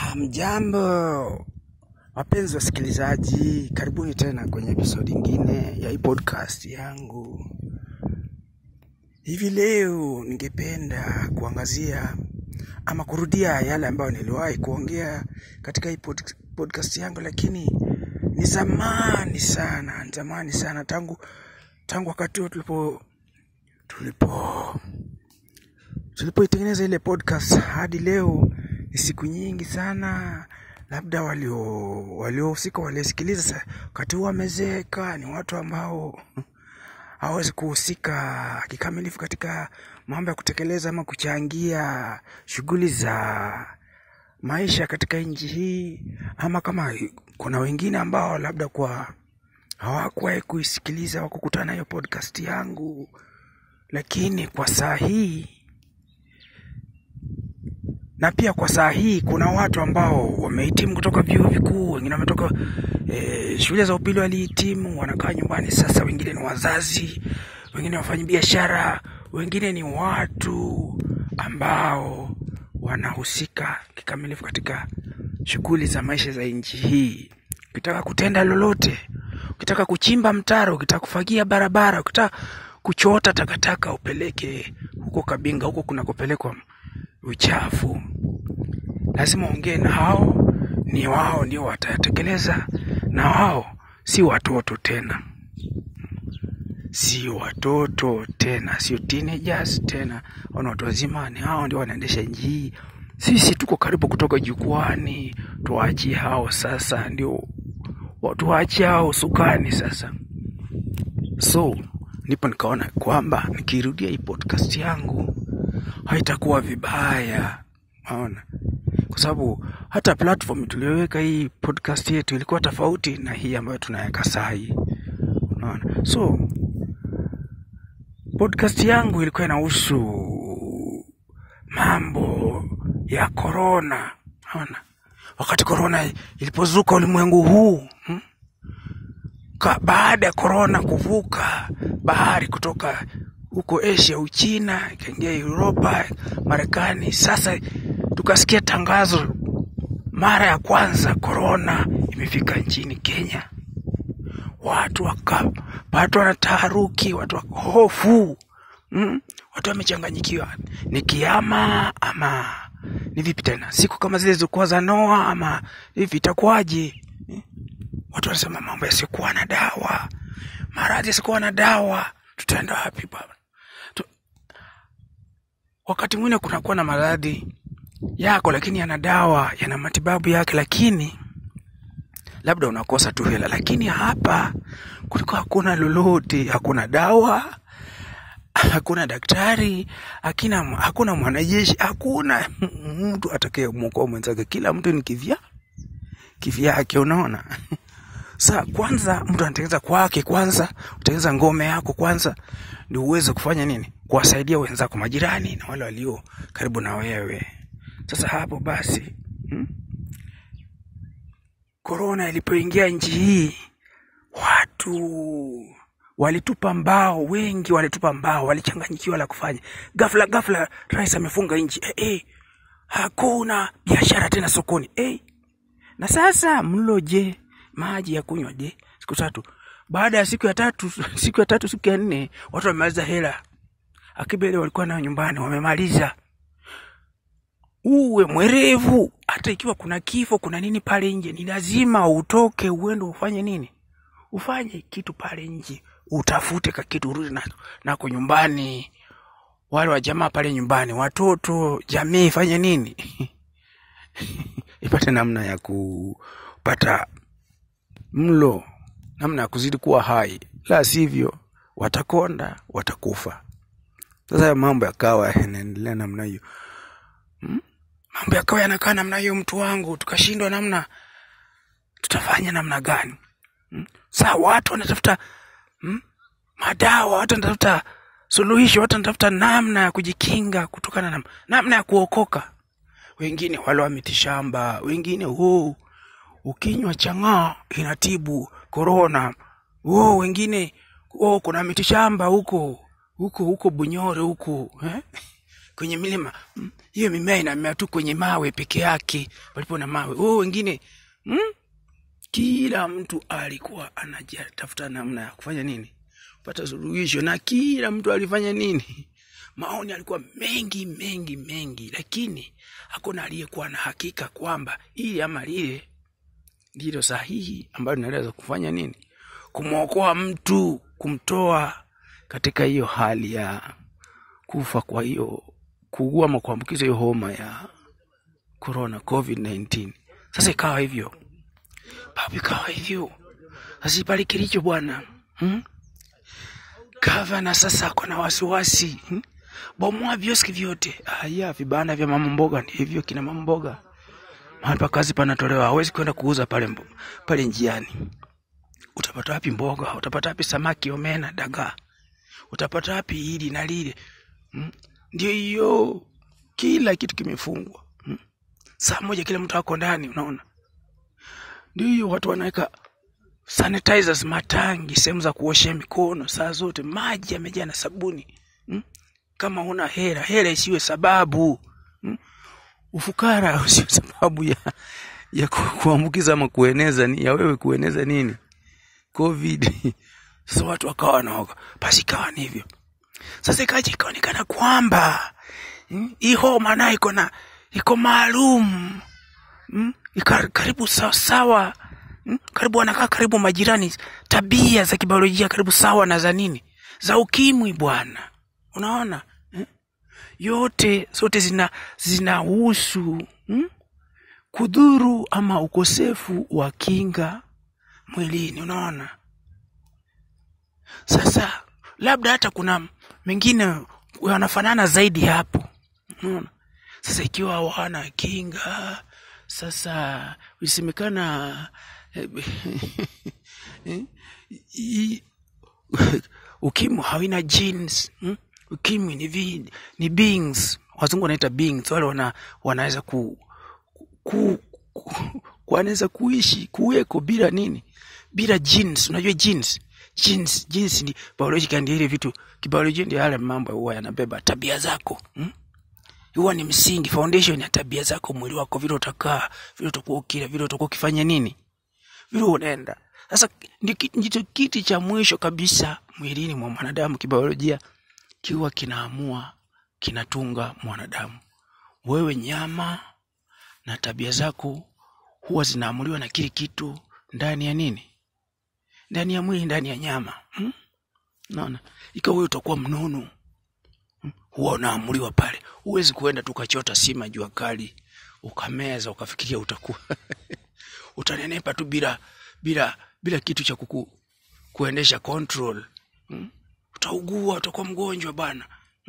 Mjambo, wapenzi wasikilizaji, karibuni tena kwenye episode nyingine ya hii podcast yangu. Hivi leo ningependa kuangazia ama kurudia yale ambayo niliwahi kuongea katika hii podcast yangu, lakini ni zamani sana tangu wakati tulipoitengeneza ile podcast hadi leo. Ni siku nyingi sana. Labda waliohusika walisikiliza wakati huo wamezeeka, ni watu ambao hawezi kuhusika kikamilifu katika mambo ya kutekeleza ama kuchangia shughuli za maisha katika nchi hii, ama kama kuna wengine ambao labda hawakuwahi kuisikiliza wakukutana hiyo podcast yangu, lakini kwa saa hii na pia kwa saa hii kuna watu ambao wamehitimu kutoka vyuo vikuu, wengine wametoka shule za upili walihitimu, wanakaa nyumbani sasa. Wengine ni wazazi, wengine wafanya biashara, wengine ni watu ambao wanahusika kikamilifu katika shughuli za maisha za nchi hii. Ukitaka kutenda lolote, ukitaka kuchimba mtaro, ukitaka kufagia barabara, ukitaka kuchota takataka upeleke huko Kabinga, huko kunakopelekwa uchafu, lazima ongee na hao. Ni wao ndio watatekeleza, na wao si watoto tena, sio teenagers tena, watu wazima. Ni hao ndio wanaendesha nchi hii. Sisi tuko karibu kutoka jukwani, tuachie hao sasa, ndio tuachie hao sukani sasa. So nipo nikaona kwamba nikirudia hii podcast yangu haitakuwa vibaya, unaona, kwa sababu hata platform tuliyoweka hii podcast yetu ilikuwa tofauti na hii ambayo tunaweka sasa hii, unaona. So podcast yangu ilikuwa inahusu mambo ya corona, unaona. Wakati corona ilipozuka ulimwengu huu, baada ya corona kuvuka bahari kutoka huko Asia, Uchina, ikaingia Europa, Marekani, sasa tukasikia tangazo mara ya kwanza corona imefika nchini Kenya. Watu wana taharuki, watu hofu, watu wamechanganyikiwa. Ni kiama ama ni vipi tena? Siku kama zile zilikuwa za Noa ama hivi itakuwaje? Watu wanasema mambo yasikuwa na dawa, maradhi yasikuwa na dawa, tutaenda wapi baba? Wakati mwingine kunakuwa na maradhi yako lakini yana dawa, yana matibabu yake, lakini labda unakosa tu hela. Lakini hapa kulikuwa hakuna lolote, hakuna dawa, hakuna daktari, hakuna mwanajeshi, hakuna mtu atakayemwokoa mwenzake. Kila mtu ni kivyake, unaona. Sasa kwanza mtu anatengeneza kwake, kwanza utengeneza ngome yako kwanza, ndio uweze kufanya nini? Kuwasaidia wenzako, majirani na wale walio karibu na wewe. Sasa hapo basi, corona ilipoingia nchi hii, watu walitupa mbao, wengi walitupa mbao, walichanganyikiwa la kufanya. Ghafla rais amefunga nchi. Hakuna biashara tena sokoni. Na sasa mlo je? Maji ya kunywa je? Siku 3. Baada ya siku ya tatu, siku ya 4, watu wamemaliza hela. Akibele walikuwa nayo nyumbani wamemaliza. Uwe mwerevu, hata ikiwa kuna kifo, kuna nini pale nje, ni lazima utoke uende ufanye nini? Ufanye kitu pale nje, utafute kitu urudi nako nyumbani. Wale wa jamaa pale nyumbani, watoto, jamii, fanye nini? Ipate namna ya kupata mlo, namna ya kuzidi kuwa hai, la sivyo watakonda, watakufa. Sasa mambo yakawa yanaendelea namna hiyo. Mambo yakawa yanakaa namna hiyo, mtu wangu, tukashindwa namna tutafanya namna gani. Sasa watu wanatafuta madawa, watu wanatafuta suluhisho, watu wanatafuta namna ya kujikinga kutokana na namna ya kuokoka. Wengine wale wa mitishamba, wengine ukinywa chang'aa inatibu corona. Wengine kuna mitishamba huko Bunyore huko, kwenye milima. Hiyo mimea inamea tu kwenye mawe peke yake, palipo na mawe. Wengine kila mtu alikuwa anajitafuta namna ya kufanya nini? Kupata suluhisho, na kila mtu alifanya nini? Maoni alikuwa mengi, lakini hakuna aliyekuwa na hakika kwamba ili ama lile ndilo sahihi ambalo linaweza kufanya nini? Kumwokoa mtu, kumtoa katika hiyo hali ya kufa, kwa hiyo kuugua ama kuambukiza hiyo homa ya corona COVID-19. Sasa ikawa hivyo. Ikawa hivyo. Sasa pale Kilicho bwana. Gavana sasa kuna wasiwasi. Bomoa vioski vyote. Vibanda vya mama mboga ni hivyo, kina mama mboga. Mahali pa kazi panatolewa, hawezi kwenda kuuza pale njiani. Utapata wapi mboga? Utapata wapi samaki, omena, dagaa? Utapata wapi hili na lile? Ndio hiyo, kila kitu kimefungwa. Saa moja kila mtu ako ndani, unaona? Ndio hiyo, watu wanaweka sanitizers, matangi, sehemu za kuosha mikono saa zote, maji yamejaa na sabuni. Kama una hela isiwe sababu. Ufukara usiwe sababu ya kuambukiza ama kueneza ya wewe kueneza nini? COVID. Sasa watu wakawa wanaoga. Basi kawa ni hivyo. Sasa ikaonekana kwamba hii homa nayo iko maalum. Karibu sawa. Karibu wanakaa karibu majirani, tabia za kibiolojia karibu sawa na za nini? Za ukimwi bwana. Unaona? Zote zinahusu kudhuru ama ukosefu wa kinga mwilini, unaona? Sasa labda hata kuna mengine wanafanana zaidi hapo, unaona? Sasa ikiwa wana kinga, sasa ulisemekana ukimwi haina genes. Ukimwi ni beings, wazungu wanaita beings, wale wanaweza wanaweza kuishi kuweko bila nini? Bila genes. Unajua genes ni biological, ndio ile vitu kibiolojia, ndio yale mambo huwa yanabeba tabia zako. Huwa ni msingi, foundation ya tabia zako, mwili wako, vile utakaa, vile utakuwa ukila, vile utakuwa ukifanya nini, vile unaenda. Sasa ndicho kitu cha mwisho kabisa mwilini mwa mwanadamu kibiolojia, kiwa kinaamua kinatunga mwanadamu. Wewe nyama na tabia zako huwa zinaamuliwa na kile kitu ndani ya nini? Ndani ya mwili, ndani ya nyama. Unaona? Ikawa wewe utakuwa mnono, huwa unaamuliwa pale. Huwezi kuenda tukachota sima jua kali ukameza ukafikiria utakuwa utanenepa tu bila kitu cha kuendesha control. Utaugua, utakuwa mgonjwa bana.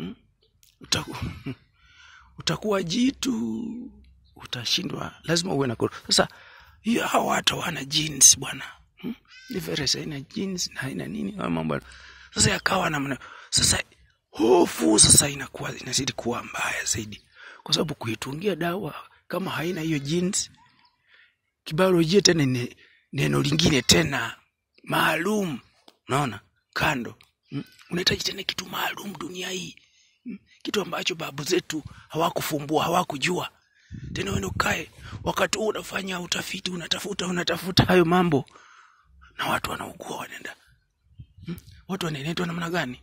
Utakuwa jitu, utashindwa, lazima uwe na sasa hiyo. Hao watu wana genes bwana. Difference ina genes na ina nini mambo. Sasa yakawa namna. Sasa hofu sasa inazidi kuwa mbaya zaidi, kwa sababu kuitungia dawa kama haina hiyo genes, kibiolojia tena neno lingine tena maalum, unaona? Kando unahitaji tena kitu maalum dunia hii, kitu ambacho babu zetu hawakufumbua, hawakujua. Tena wewe ukae wakati unafanya utafiti, unatafuta hayo mambo, na watu wanaugua, wanaenda. Watu wanaenetwa namna gani?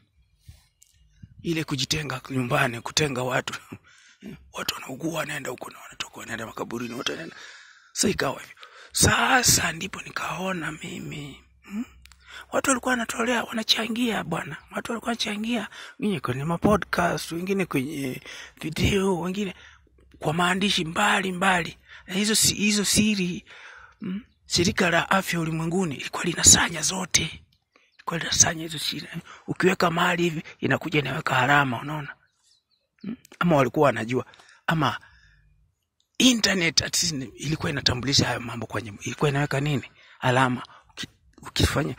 Ile kujitenga nyumbani, kutenga watu. Watu wanaugua, wanaenda huko na wanatoka, wanaenda makaburini, watu wanaenda. Sasa ikawa hivyo. Sasa ndipo nikaona mimi watu walikuwa wanatolea, wanachangia bwana. Watu walikuwa wanachangia, wengine kwenye podcast, wengine kwenye video, wengine kwa maandishi mbali. Hizo siri, shirika la afya ulimwenguni ilikuwa linasanya zote. Ilikuwa linasanya hizo siri. Ukiweka mahali hivi inakuja inaweka alama, unaona? Ama walikuwa wanajua, ama internet ilikuwa inatambulisha hayo mambo kwenye, ilikuwa inaweka nini? Alama ukifanya.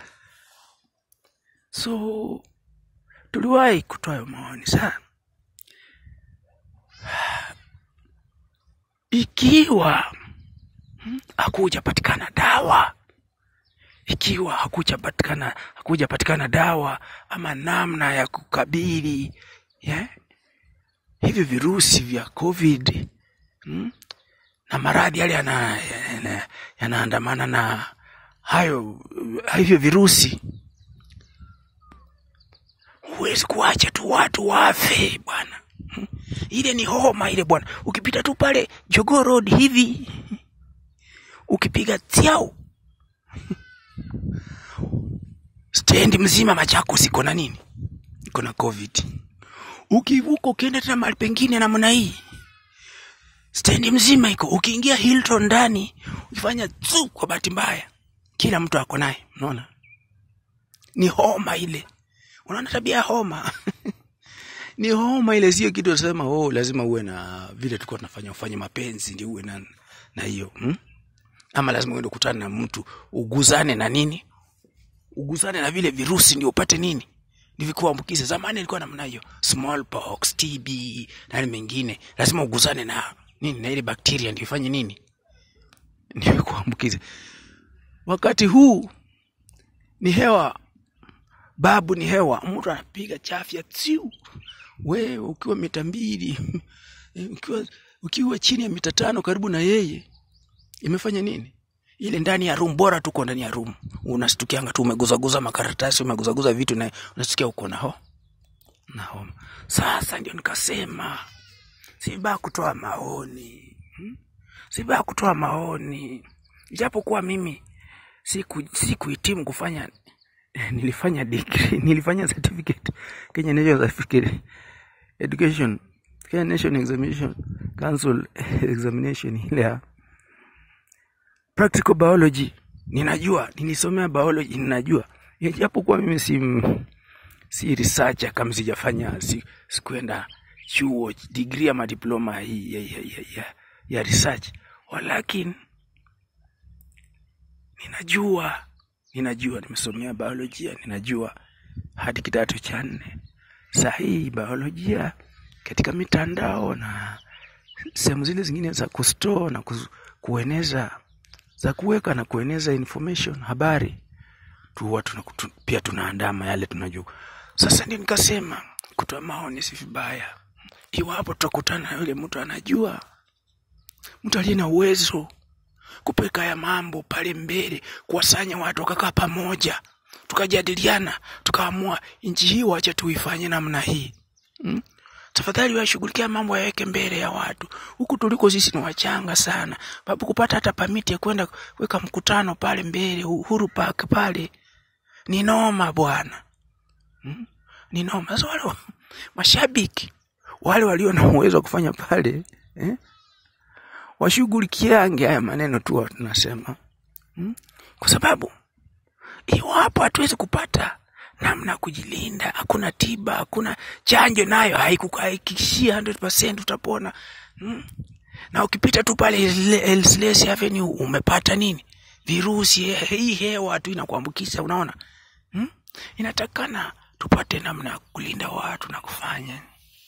So tuliwahi kutoa maoni sana. Ikiwa hakujapatikana dawa, ikiwa hakujapatikana dawa ama namna ya kukabili hivi virusi vya COVID na maradhi yale yanaandamana na hivyo virusi, huwezi kuacha tu watu wafe bwana. Ile ni homa ile bwana. Ukipita tu pale Jogoo Road hivi, ukipiga tiao, stendi mzima Machakos iko na nini? Iko na COVID. Ukivuka ukienda tena mahali pengine namna hii, stendi mzima iko. Ukiingia Hilton ndani, ukifanya tu kwa bahati mbaya, kila mtu ako naye. Unaona? Ni homa ile. Unaona tabia ya homa? Ni homa ile, sio kitu unasema lazima uwe na vile tulikuwa tunafanya ufanye mapenzi ndio uwe na hiyo. Ama lazima uende kukutana na mtu uguzane na nini? Uguzane na vile virusi ndio upate nini? Ndivyo kuambukiza. Zamani ilikuwa namna hiyo. Smallpox, TB na mengine. Lazima uguzane na nini? Na ile bakteria ndio ifanye nini? Ndio kuambukiza. Wakati huu ni hewa. Babu ni hewa. Mtu anapiga chafya tiu. Wewe ukiwa mita 2, ukiwa chini ya mita 5 karibu na yeye, imefanya nini? Ile ndani ya room, bora tuko ndani ya room, unastukianga tu umeguzaguza makaratasi, umeguzaguza vitu na unasikia uko na homa. Sasa ndio nikasema si vibaya kutoa maoni. Si vibaya kutoa maoni. Japokuwa mimi sikuhitimu kufanya, nilifanya degree, nilifanya certificate Kenya National Certificate Education, Kenya National Examination Council examination ile practical biology. Ninajua, nilisomea biology, ninajua. Japokuwa mimi si researcher kama sijafanya, sikuenda chuo degree ama diploma hii ya research. Walakini ninajua nimesomea biolojia, ninajua hadi kidato cha 4. Sahihi biolojia katika mitandao na sehemu zile zingine za kustore na kueneza, za kuweka na kueneza information, habari tu watu, pia tunaandama yale tunajua. Sasa ndio nikasema kutoa maoni si vibaya. Iwapo tutakutana na yule mtu anajua, mtu aliye na uwezo kupeka ya mambo pale mbele, kuwasanya watu wakakaa pamoja, tukajadiliana, tukaamua nchi hii wacha tuifanye namna hii. Tafadhali washughulikia mambo yaweke mbele ya watu. Huku tuliko sisi ni wachanga sana. Babu kupata hata permit ya kwenda kuweka mkutano pale mbele Uhuru Park pale ni noma bwana. Ni noma. Sasa wale mashabiki wale walio na uwezo wa kufanya pale, washughulikiange haya maneno tu tunasema. Kwa sababu iwapo hatuwezi kupata namna kujilinda, hakuna tiba, hakuna chanjo, nayo haikuhakikishia 100% utapona. Na ukipita tu pale Elsles Avenue umepata nini? Virusi. Hii hewa tu inakuambukiza, unaona? Inatakana tupate namna kulinda watu na kufanya.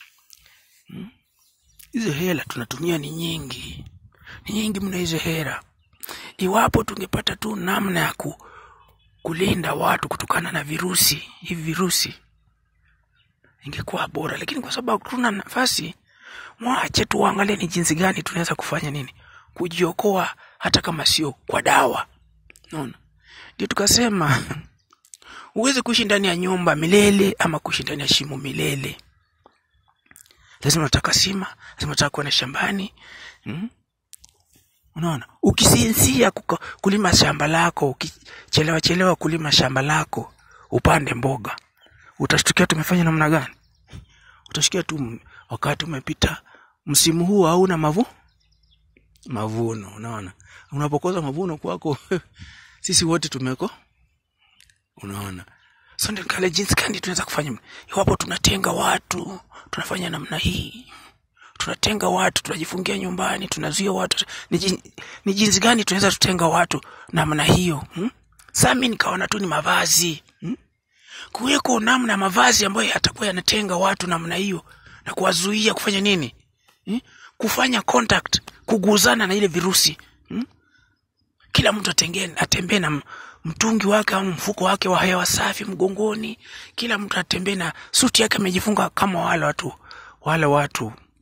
Hizo hela tunatumia ni nyingi. Ni nyingi mna hizo hela. Iwapo tungepata tu namna ya kulinda watu kutokana na virusi, hivi virusi, ingekuwa bora. Lakini kwa sababu tuna nafasi, mwache tuangalie ni jinsi gani tunaweza kufanya nini kujiokoa, hata kama sio kwa dawa. Unaona? Ndio tukasema uweze kuishi ndani ya nyumba milele ama kuishi ndani ya shimo milele. Lazima utakasima, lazima utakuwa na shambani. Unaona? Ukisinzia kulima shamba lako, ukichelewa kulima shamba lako, upande mboga, utashtukia tumefanya namna gani? Utashtukia tu wakati umepita, msimu huu hauna mavuno. Unaona? Unapokosa mavuno kwako, sisi wote tumeko. Unaona? Sasa ndio kale jinsi gani tunaweza kufanya. Iwapo tunatenga watu, tunafanya namna hii. Tunatenga watu, tunajifungia nyumbani, tunazuia watu. Ni jinsi gani tunaweza tutenga watu namna hiyo? Sasa mimi nikaona tu ni mavazi. Kuweko namna mavazi ambayo yatakuwa yanatenga watu namna hiyo na kuwazuia kufanya nini? Kufanya contact, kuguzana na ile virusi. Kila mtu atembee na mtungi wake au mfuko wake wa hewa safi mgongoni. Kila mtu atembee na suti yake amejifunga kama wale watu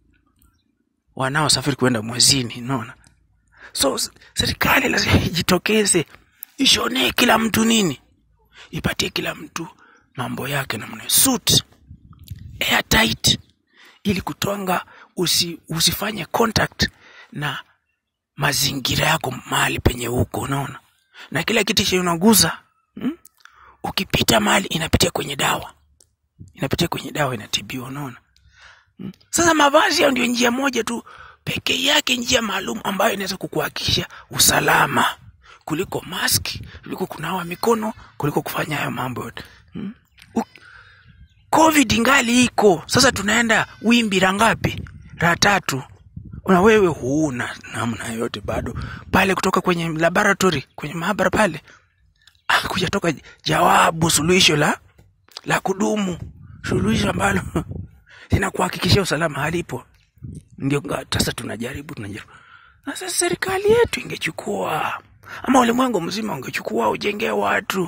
wanaosafiri kwenda mwezini, unaona. So serikali lazima ijitokeze, ishone kila mtu nini, ipatie kila mtu mambo yake namna suit airtight, ili kutonga usifanye contact na mazingira yako mahali penye huko, unaona. Na kila kitu che unaguza ukipita mahali inapitia kwenye dawa, inatibiwa, unaona. Sasa mavazi ndio njia moja tu pekee yake, njia maalum ambayo inaweza kukuhakikisha usalama kuliko mask, kuliko kunawa mikono, kuliko kufanya hayo mambo yote. COVID ngali iko. Sasa tunaenda wimbi la ngapi? La 3. Una wewe huuna namna yote bado pale kutoka kwenye laboratory, kwenye maabara pale kujatoka jawabu, suluhisho la kudumu, suluhisho ambalo linakuhakikishia usalama halipo. Ndio sasa tunajaribu. Sasa serikali yetu ingechukua, ama ulimwengu mzima ungechukua, ujengee watu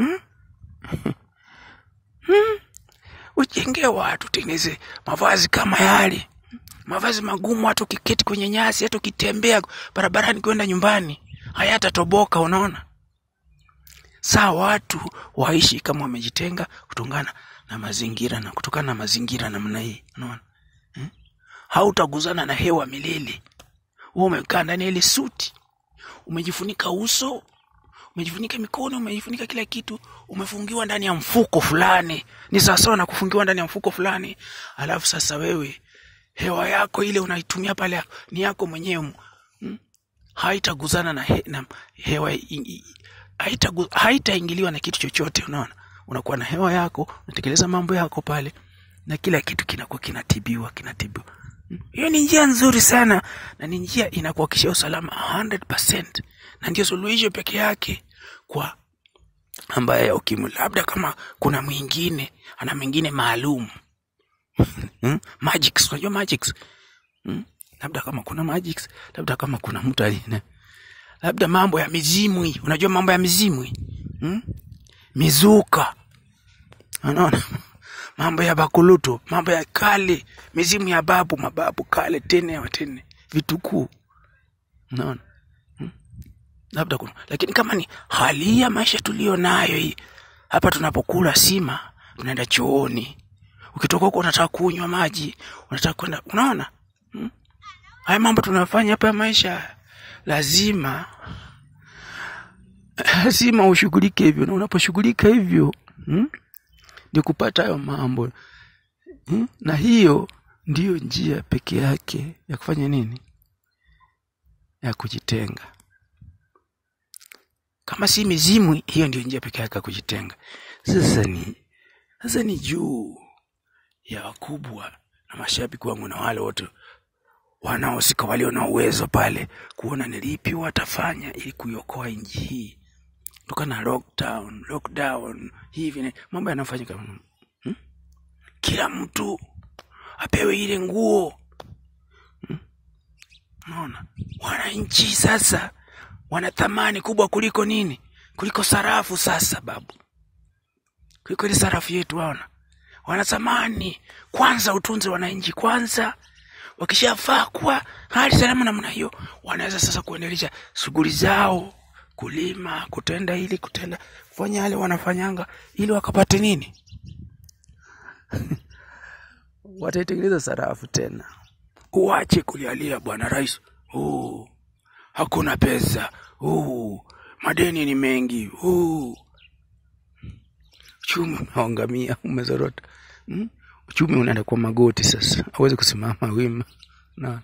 ujengee watu, tengeneze mavazi kama yale, mavazi magumu, hata ukiketi kwenye nyasi, hata ukitembea barabarani kwenda nyumbani hayatatoboka, unaona. Saa watu waishi kama wamejitenga kutokana na mazingira, na kutokana na mazingira namna hii, unaona. Hautaguzana na hewa milele. Wewe umekaa ndani ile suti, umejifunika uso, umejifunika mikono, umejifunika kila kitu, umefungiwa ndani ya mfuko fulani. Ni sawa na kufungiwa ndani ya mfuko fulani. Alafu sasa wewe hewa yako ile unaitumia pale ni yako mwenyewe. Haitaguzana na hewa, haitaingiliwa na kitu chochote, unaona. Unakuwa na hewa yako, unatekeleza mambo yako pale, na kila kitu kinakuwa kinatibiwa. Hiyo ni njia nzuri sana, na ni njia inakuhakikishia usalama 100%, na ndio suluhisho peke yake kwa ambaye ukimwi. Labda kama kuna mwingine ana mengine maalum magics, unajua magics, labda kama kuna magics, labda kama kuna mtu alina, labda mambo ya mizimwi, unajua mambo ya mizimwi, mizuka, unaona, mambo ya bakuluto, mambo ya kale, mizimu ya mababu kale, tene vitukuu, unaona. Labda kuna, lakini kama ni hali ya maisha tulio nayo hii hapa, tunapokula sima tunaenda chooni, ukitoka huko unataka kunywa maji, unataka kwenda, unaona. Haya mambo tunafanya hapa maisha, lazima ushughulike hivyo, na unaposhughulika hivyo ndio kupata hayo mambo. Na hiyo ndio njia pekee yake ya kufanya nini, ya kujitenga. Kama si mizimu, hiyo ndio njia pekee yake ya kujitenga. Sasa ni juu ya wakubwa na mashabiki wangu na wale wote wanaosika, walio na uwezo pale, kuona ni lipi watafanya ili kuiokoa nchi hii kutokana na lockdown hivi mambo yanafanyika. Kila mtu apewe ile nguo, unaona. Wananchi sasa wana thamani kubwa kuliko nini? Kuliko sarafu. Sasa babu, kuliko ile sarafu yetu, wana thamani. Kwanza utunze wananchi kwanza. Wakishafaa kwa hali salama namna hiyo, wanaweza sasa kuendelea shughuli zao, kulima, kutenda kufanya yale wanafanyanga, ili wakapate nini? Wataitengeneza sarafu tena. Uache kulialia bwana rais, hakuna pesa, madeni ni mengi, uchumi umeangamia, umezorota. Uchumi unaenda kwa magoti sasa, hawezi kusimama wima. Na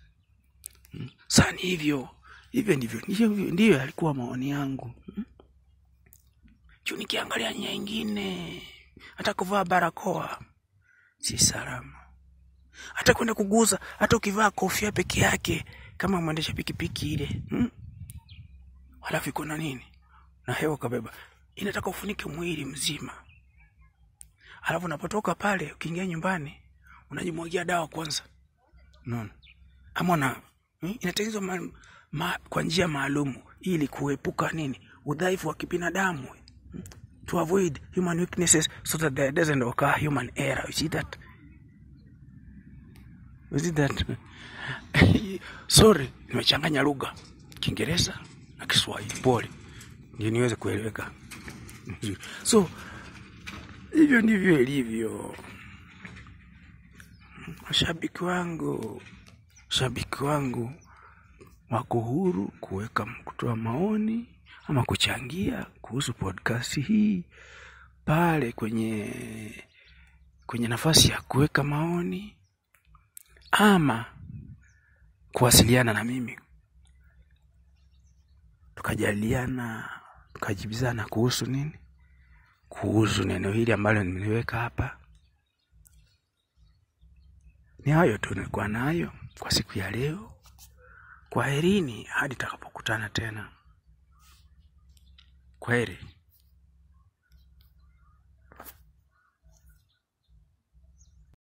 sana hivyo ndivyo alikuwa maoni yangu. Nikiangalia nyingine, hata kuvaa barakoa si salama, hata kwenda kuguza, hata ukivaa kofia peke yake kama mwendesha pikipiki ile, halafu iko na nini na hewa kabeba, inataka ufunike mwili mzima. Halafu unapotoka pale, ukiingia nyumbani, unajimwagia dawa kwanza, unaona. Ama inatengenezwa kwa njia maalum ili kuepuka nini, udhaifu wa kibinadamu, to avoid human weaknesses so that there doesn't occur human error. You see that? Sorry, nimechanganya lugha Kiingereza na Kiswahili. Pole. Ndio niweze kueleweka. So hivyo ndivyo ilivyo. Shabiki wangu wako huru kutoa maoni ama kuchangia kuhusu podcast hii pale kwenye nafasi ya kuweka maoni ama kuwasiliana na mimi, tukajaliana, tukajibizana kuhusu nini, kuhusu neno hili ambalo nimeweka hapa. Ni hayo tu nilikuwa nayo kwa siku ya leo. Kwaherini hadi tutakapokutana tena. Kwaheri.